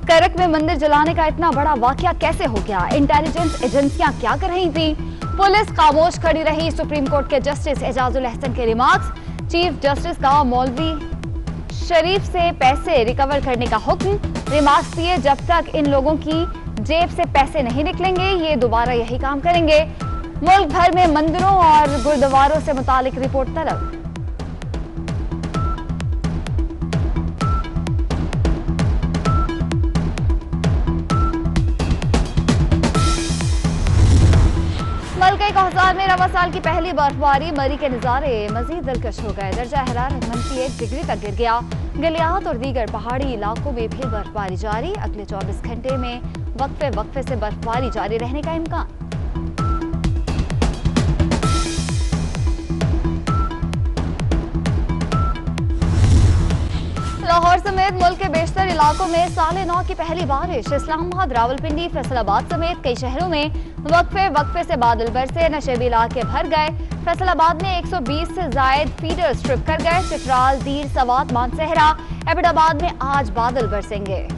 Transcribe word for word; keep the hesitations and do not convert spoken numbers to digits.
करक में मंदिर जलाने का इतना बड़ा वाकया कैसे हो गया? इंटेलिजेंस एजेंसियां क्या कर रही थी? पुलिस खामोश खड़ी रही। सुप्रीम कोर्ट के जस्टिस एजाजुल अहसन के रिमार्क्स। चीफ जस्टिस का मौलवी शरीफ से पैसे रिकवर करने का हुक्म। रिमार्क्स दिए, जब तक इन लोगों की जेब से पैसे नहीं निकलेंगे ये दोबारा यही काम करेंगे। मुल्क भर में मंदिरों और गुरुद्वारों से मुतालिक रिपोर्ट तलब। मलका कौसार में रवा साल की पहली बर्फबारी। मरी के नजारे मजीद दिलकश हो गए। दर्जा हरारत मंफी एक डिग्री तक गिर गया। गलियात और दीगर पहाड़ी इलाकों में भी बर्फबारी जारी। अगले चौबीस घंटे में वक्फे वक्फे से बर्फबारी जारी रहने का इम्कान। लाहौर समेत मुल्क के बेशतर इलाकों में साले नौ की पहली बारिश। इस्लामाबाद, रावलपिंडी, फैसलाबाद समेत कई शहरों में वक्फे वक्फे से बादल बरसे। नशेबी इलाके भर गए। फैसलाबाद में एक सौ बीस से जायद फीडर स्ट्रिप कर गए। चित्राल, दीर, सवात, मानसहरा, एबटाबाद में आज बादल बरसेंगे।